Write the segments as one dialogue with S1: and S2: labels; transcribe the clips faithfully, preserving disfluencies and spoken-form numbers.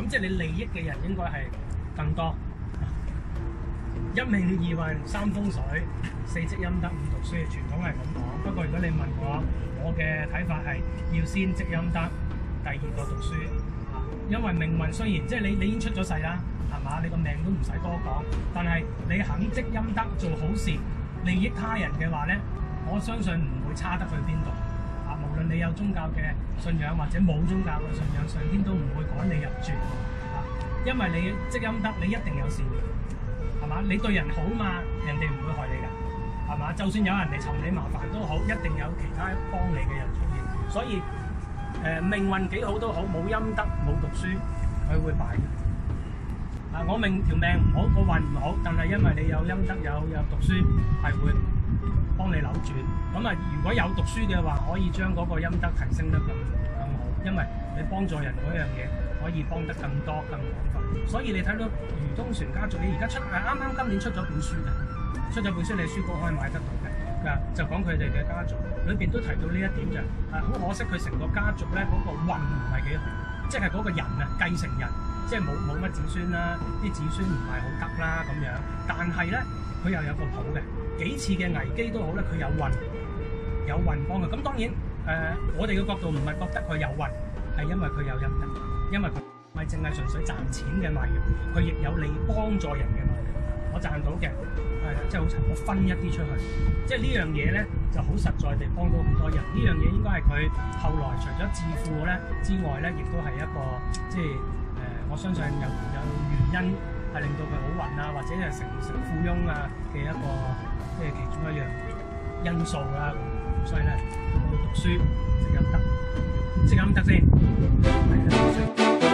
S1: 即係你利益嘅人應該係更多。一命二運三風水，四積陰德五讀書，傳統係咁講。不過如果你問我，我嘅睇法係要先積陰德，第二個讀書。因為命運雖然即係你你已經出咗世啦，係嘛？你個命都唔使多講，但係你肯積陰德做好事，利益他人嘅話咧，我相信唔會差得去邊度。啊，無論你有宗教嘅信仰或者冇宗教嘅信仰，上天都唔會趕你入絕。啊，因為你積陰德，你一定有善緣。係嘛？你對人好嘛，人哋唔會害你㗎，係嘛？就算有人嚟尋你麻煩都好，一定有其他幫你嘅人出現。所以誒、呃、命運幾好都好，冇陰德冇讀書，佢會敗嘅。嗱、啊，我命條命唔好，個運唔好，但係因為你有陰德有有讀書，係會幫你扭轉。咁啊，如果有讀書嘅話，可以將嗰個陰德提升得更更好，因為你幫助人嗰樣嘢可以幫得更多更廣泛。所以你睇到漁東船家族，你而家出係啱啱今年出咗本書嘅，出咗本書你書局可以買得到嘅，嗱就講佢哋嘅家族，裏邊都提到呢一點就係、是，好可惜佢成個家族咧嗰、那個運唔係幾好，即係嗰個人啊繼承人，即係冇冇乜子孫啦，啲子孫唔係好得啦咁樣，但係咧佢又有個譜嘅，幾次嘅危機都好咧，佢有運有運幫佢。咁當然誒、呃，我哋嘅角度唔係覺得佢有運，係因為佢有陰德，因為佢。唔係淨係純粹賺錢嘅賣藥，佢亦有利幫助人嘅賣藥。我賺到嘅係即係好殘，我分一啲出去，即係呢樣嘢咧就好實在地幫到好多人。呢樣嘢應該係佢後來除咗致富咧之外咧，亦都係一個即係誒、呃，我相信有有原因係令到佢好運啊，或者係成成富翁啊嘅一個即係其中一樣因素啦。咁所以咧，要讀書積陰德，積陰德先係啦，讀書。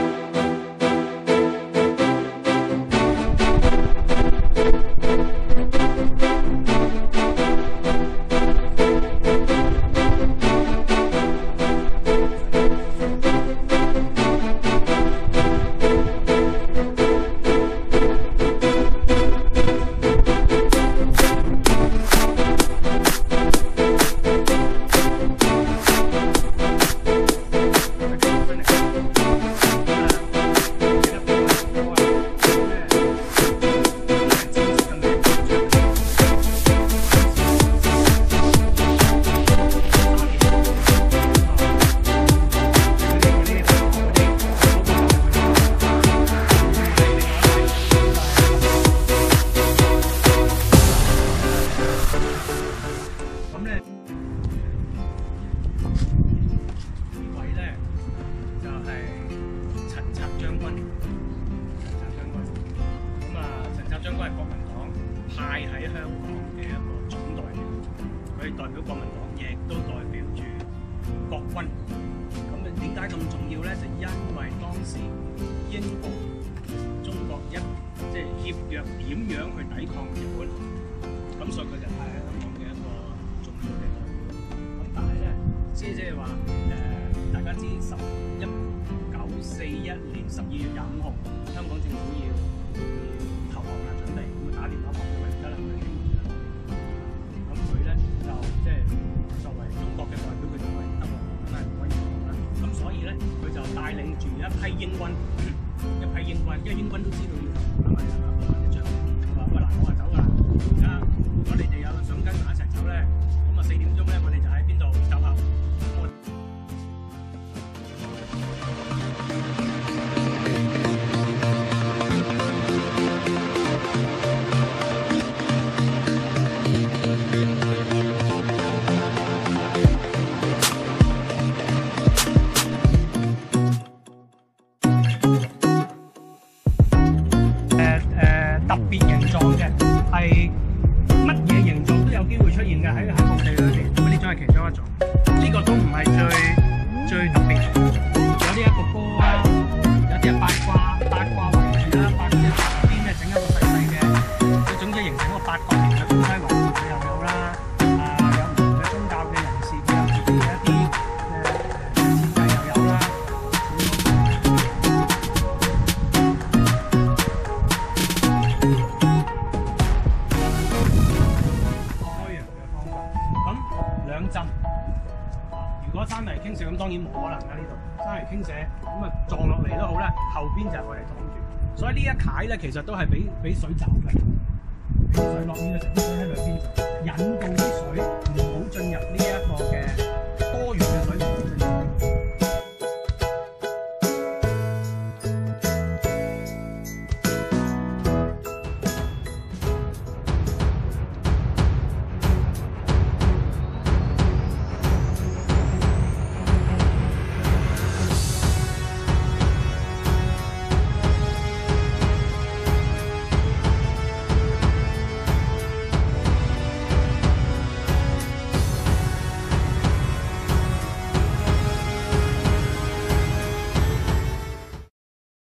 S1: 派喺香港嘅一個總代表，佢代表國民黨，亦都代表住國軍。咁啊，點解咁重要咧？就因為當時英國、中國一即係協約點樣去抵抗日本，咁所以佢就派喺香港嘅一個重要嘅代表。咁但係咧，即係即係話誒，大家知十一九四一年十二月廿五號，香港政府要投降啦，準備咁啊打電話講佢而家啦，佢傾唔住啦。咁佢咧就即係作為中國嘅代表，佢作為德國都係唔可以投降啦。咁所以咧，佢就帶領住一批英軍，一批英軍，因為英軍都知道要投降啦，咪啊打一仗。話喂嗱，我係走㗎啦，而家如果你哋有想跟埋一齊走咧，咁啊四點鐘咧，我哋就喺邊度集合。特別形狀嘅係乜嘢形狀都有機會出現嘅，喺喺陸地裏邊，咁呢種係其中一種，呢、這個都唔係最最特別，有啲一個波啦，有啲係八卦八卦圍住啦，八隻邊咧整一個細細嘅，總之形成一個八角形嘅東西圍住佢又有啦，啊有唔同嘅宗教嘅人士佢有自己嘅一啲誒設計又有啦。兩浸，如果山泥傾瀉咁當然冇可能啦，呢度山泥傾瀉，咁啊撞落嚟都好啦，後邊就係我哋擋住。所以呢一啀咧，其實都係俾俾水走嘅，俾水落呢個時候，啲水喺兩邊就引導啲水唔好進入呢一